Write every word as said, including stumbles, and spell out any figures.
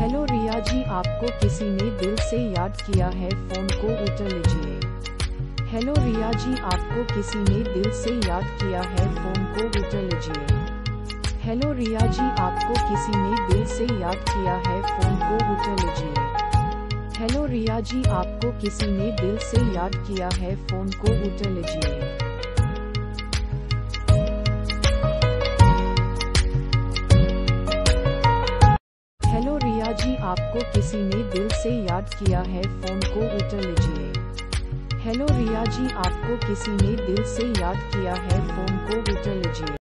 Hello रिया जी, आपको किसी ने दिल से याद किया है, फोन को उठा लीजिए। हेलो रिया जी, आपको किसी ने दिल से याद किया है, फोन को उठा लीजिए। हेलो रिया जी, आपको किसी ने दिल से याद किया है, फोन को उठा लीजिए। हेलो रिया जी, आपको किसी ने दिल से याद किया है, फोन को उठा लीजिए। हेलो रिया जी, आपको किसी ने दिल से याद किया है, फोन को उठा लीजिए। हेलो रिया जी, आपको किसी ने दिल से याद किया है, फोन को उठा लीजिए।